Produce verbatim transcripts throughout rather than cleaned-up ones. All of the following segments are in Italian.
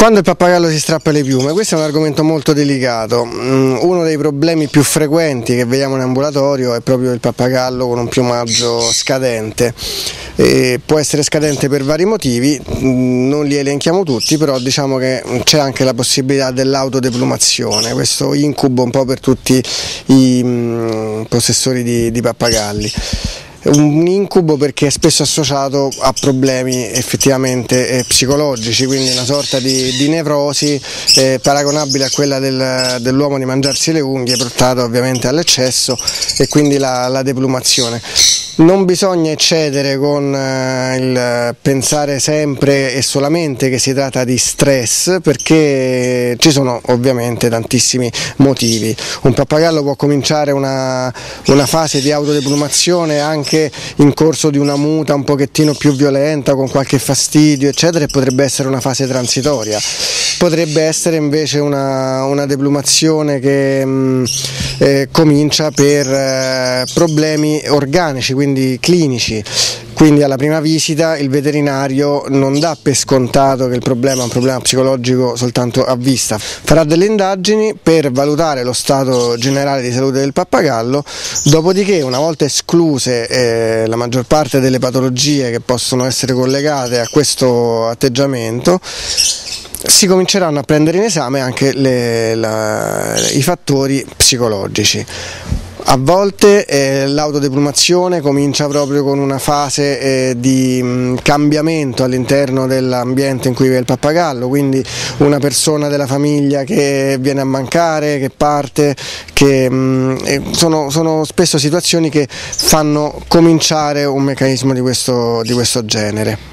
Quando il pappagallo si strappa le piume, questo è un argomento molto delicato. Uno dei problemi più frequenti che vediamo in ambulatorio è proprio il pappagallo con un piumaggio scadente. E può essere scadente per vari motivi, non li elenchiamo tutti, però diciamo che c'è anche la possibilità dell'autodeplumazione, questo incubo un po' per tutti i possessori di, di pappagalli. Un incubo perché è spesso associato a problemi effettivamente eh, psicologici, quindi una sorta di, di nevrosi eh, paragonabile a quella del, dell'uomo di mangiarsi le unghie, portata ovviamente all'eccesso, e quindi la, la deplumazione. Non bisogna eccedere con eh, il pensare sempre e solamente che si tratta di stress, perché ci sono ovviamente tantissimi motivi. Un pappagallo può cominciare una, una fase di autodeplumazione anche in corso di una muta un pochettino più violenta, con qualche fastidio eccetera, e potrebbe essere una fase transitoria. Potrebbe essere invece una, una deplumazione che mh, eh, comincia per eh, problemi organici, quindi clinici. Quindi alla prima visita il veterinario non dà per scontato che il problema è un problema psicologico soltanto a vista, farà delle indagini per valutare lo stato generale di salute del pappagallo, dopodiché, una volta escluse eh, la maggior parte delle patologie che possono essere collegate a questo atteggiamento, si cominceranno a prendere in esame anche le, la, i fattori psicologici. A volte eh, l'autodeplumazione comincia proprio con una fase eh, di mh, cambiamento all'interno dell'ambiente in cui vive il pappagallo, quindi una persona della famiglia che viene a mancare, che parte, che, mh, sono, sono spesso situazioni che fanno cominciare un meccanismo di questo, di questo genere.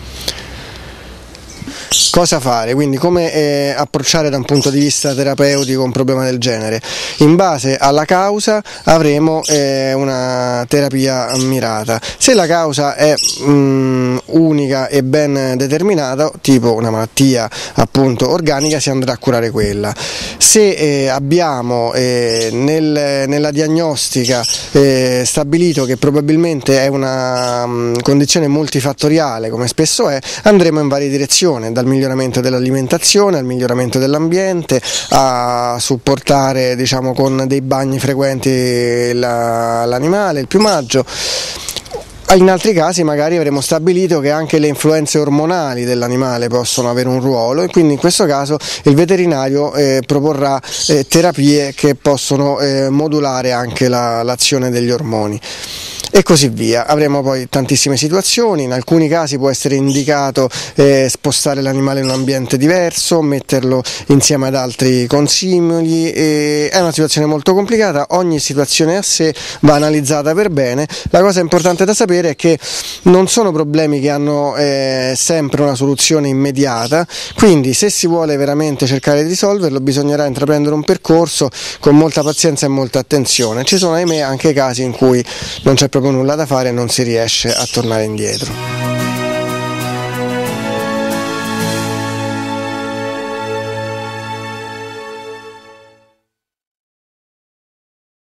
Cosa fare? Quindi come eh, approcciare da un punto di vista terapeutico un problema del genere? In base alla causa avremo eh, una terapia mirata. Se la causa è mh, unica e ben determinata, tipo una malattia appunto organica, si andrà a curare quella. Se eh, abbiamo eh, nel, nella diagnostica eh, stabilito che probabilmente è una mh, condizione multifattoriale, come spesso è, andremo in varie direzioni, dal miglioramento dell'alimentazione al miglioramento dell'ambiente, a supportare diciamo con dei bagni frequenti la, l'animale, il piumaggio. In altri casi magari avremo stabilito che anche le influenze ormonali dell'animale possono avere un ruolo, e quindi in questo caso il veterinario eh, proporrà eh, terapie che possono eh, modulare anche la, l'azione degli ormoni. E così via. Avremo poi tantissime situazioni, in alcuni casi può essere indicato eh, spostare l'animale in un ambiente diverso, metterlo insieme ad altri consimili, e è una situazione molto complicata, ogni situazione a sé va analizzata per bene. La cosa importante da sapere è che non sono problemi che hanno eh, sempre una soluzione immediata, quindi se si vuole veramente cercare di risolverlo bisognerà intraprendere un percorso con molta pazienza e molta attenzione. Ci sono ahimè anche casi in cui non c'è proprio nulla da fare e non si riesce a tornare indietro.